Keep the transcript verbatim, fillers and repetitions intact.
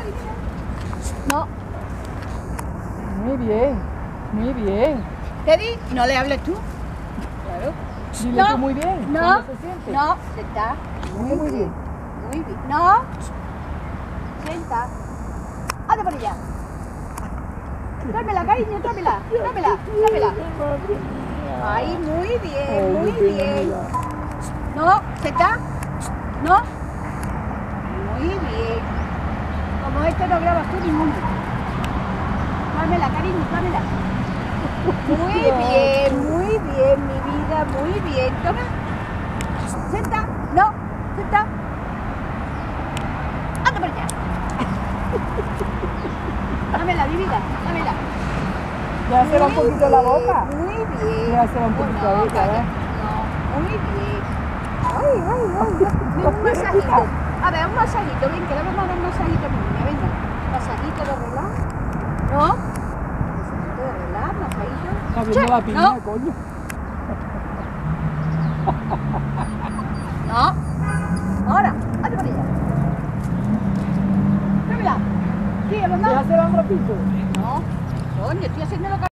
No. Muy bien, muy bien. Teddy, no le hables tú. Claro. Dile No. tú muy bien. No. ¿Cómo se siente? No. Senta. Muy, muy bien. Muy bien. No. Senta. Anda por allá. Tráemela, cariño, tráemela. Tráemela, tráemela. Ay, muy bien, muy bien. No, senta. No. Muy bien. Como esto no grabas tú ninguno. Tráemela, cariño, tráemela. Muy bien, muy bien, mi vida, muy bien. Toma. Senta. No, senta. Anda por allá. Dámela, mi vida, dámela. Ya se va un poquito la boca. Muy bien. Ya se va un poquito Oh, no, ahí, ¿verdad? No, muy bien. Ay, ay, ay. Venga, un masajito. A ver, un masajito. Bien, que le vamos a dar un masajito a mi niña. Venga. Masajito de reloj. No. Masajito de reloj, masajito. Está viendo la piña, no. coño. No. Ahora, anda por allá. Dámela. Sí, ¿verdad? Ya se va un ratito. No. Coño, estoy haciendo lo que...